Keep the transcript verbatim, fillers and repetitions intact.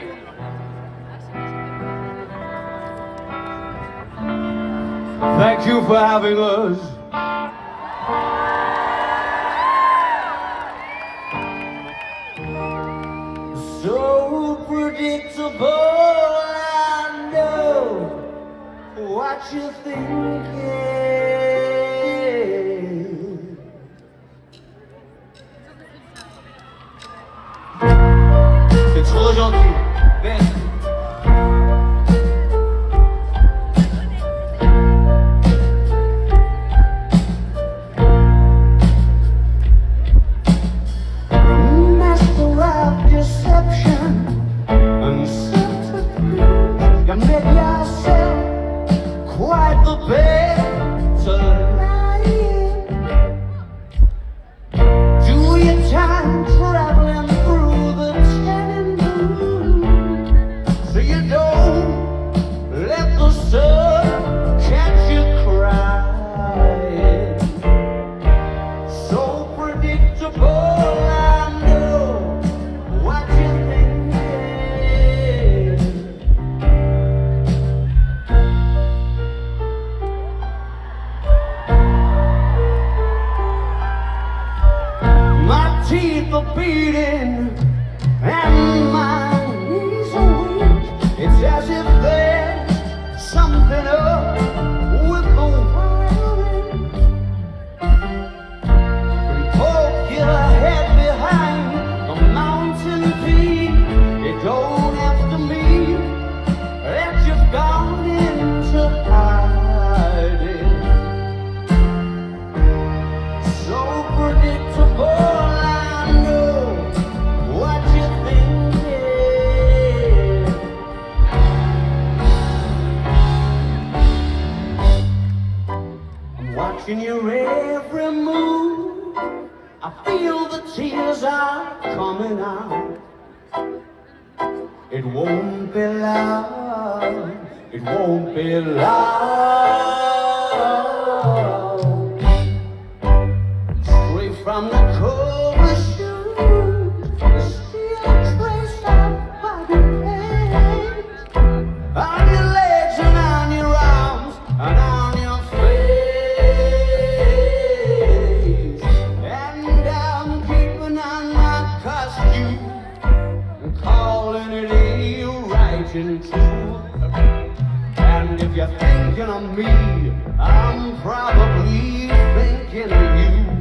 Thank you for having us. So predictable, I know what you're thinking. C'est trop gentil. Merci. Quite the better lying. Do your time traveling through the Tennessee, so you don't let the sun catch you crying. So predictable, I know what you're thinking. Teeth are beating and my knees are weak. It's as if there's something up with the wiring. And poke your head behind a mountain peak. It don't have to mean that you've gone into hiding. So predictable, watching your every move. I feel the tears are coming out. It won't be loud. It won't be loud. Straight from the cover shoot, see a trace of body paint on your legs and on your arms and on your true. And if you're thinking of me, I'm probably thinking of you.